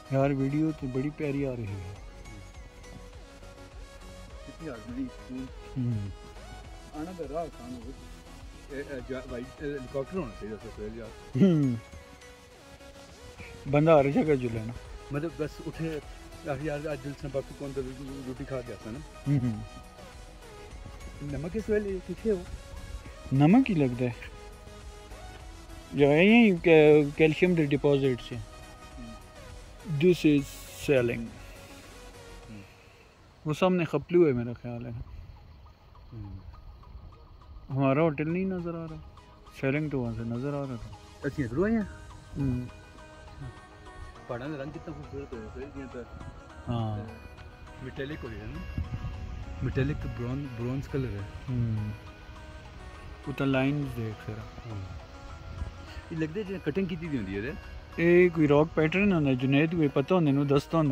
यार वीडियो तो बड़ी प्यारी आ रही है। कितनी आदमी आना तो राह आसान हो हेलीकॉप्टर होना चाहिए सर यार। बंदा हर जगह जो लेना मतलब बस उठे यार आज दिल से बाकी कौन तो रोटी खा के आता ना। नमक इस वेले किथे हो नमक ही लगता है जो है यही कैल्शियम के डिपॉजिट से। This is selling. वो सामने खपलू है मेरा ख्याल है। हमारा होटल नहीं नज़र आ रहा। सेलिंग तो वहाँ से नज़र आ रहा था। अच्छी है हैं पहाड़ा का रंग कितना खूबसूरत है सर। हाँ मेटेलिक हो गया ना। मेटेलिक तो ब्रॉन्ज कलर है। उतना लाइंस देख जरा। ये लगता है कटिंग की दी होंदी है ये कोई रॉक पैटर्न होंदा जुनेद कोई पता होंदा नु दसता होंदा।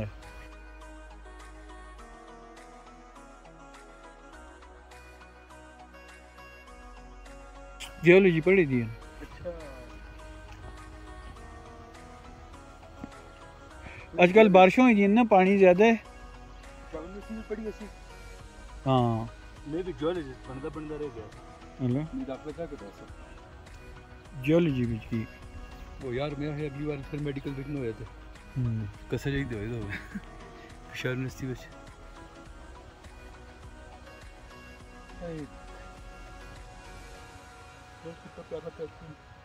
जियोलॉजी पढ़ी दी है। अच्छा आजकल बारिशों हुई ना पानी ज्यादा है। पढ़ी ऐसी हाँ मैं भी जियोलॉजिस्ट बनदा रह गया। हेलो मैं दाखिला था के पास जियोलॉजी में की वो यार मैं अगली बार फिर मेडिकल देखने होया थे कसर ही दे दो शहर यूनिवर्सिटी ਵਿੱਚ कितना प्यारा